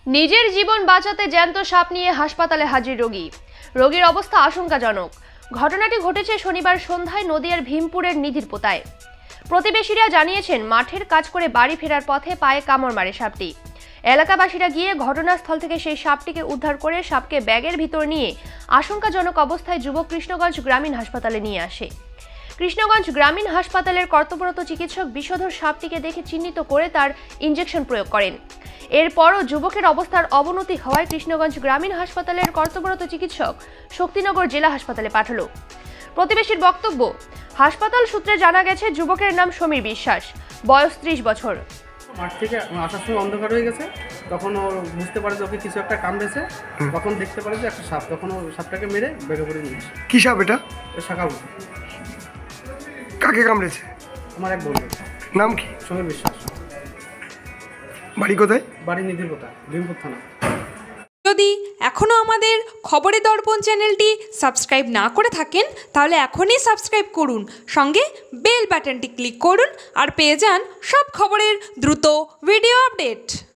নিজের জীবন বাঁচাতে জ্যান্ত সাপ নিয়ে হাসপাতালে হাজির রোগী। রোগীর অবস্থা আশঙ্কাজনক। ঘটনাটি ঘটেছে শনিবার সন্ধ্যায় নদিয়ার ভীমপুরের নিধিরপোতায়। প্রতিবেশীরা জানিয়েছেন, মাঠের কাজ করে বাড়ি ফেরার পথে পায়ে কামড় মারে সাপটি। এলাকাবাসীরা গিয়ে ঘটনাস্থল থেকে সেই সাপটিকে উদ্ধার করে সাপকে ব্যাগের ভিতর নিয়ে আশঙ্কাজনক অবস্থায় যুবক কৃষ্ণগঞ্জ গ্রামীণ হাসপাতালে নিয়ে আসে। কৃষ্ণগঞ্জ গ্রামীণ হাসপাতালের কর্তব্যরত চিকিৎসক বিষধর সাপটিকে দেখে চিহ্নিত করে তার ইনজেকশন প্রয়োগ করেন। এরপরও যুবকের অবস্থার অবনতি হওয়ায় কৃষ্ণগঞ্জ গ্রামীণ হাসপাতালের কর্তব্যরত চিকিৎসক শক্তিনগর জেলা হাসপাতালে পাঠালো। প্রতিবেশীর বক্তব্য, হাসপাতাল সূত্রে জানা গেছে যুবকের নাম সমীর বিশ্বাস, বয়স 30 বছর। মাঠ থেকে আসার সময় অন্ধকার হয়ে গেছে, তখন ও বুঝতে পারে যে ওকে কিছু একটা কামড়েছে। তখন দেখতে পারে যে একটা সাপ, তখন ও সাপটাকে মেরে বেগে পড়ে নিয়েছে। কি সাপ এটা? শাখাবু। কাকে কামড়েছে? আমার এক বন্ধু। নাম কি? সমীর বিশ্বাস। বাড়ি কোথায়? বাড়ি নিধিরপোতা, ভীমপুর থানা। যদি এখনও আমাদের খবরের দর্পণ চ্যানেলটি সাবস্ক্রাইব না করে থাকেন, তাহলে এখনই সাবস্ক্রাইব করুন, সঙ্গে বেল বাটনটি ক্লিক করুন আর পেয়ে যান সব খবরের দ্রুত ভিডিও আপডেট।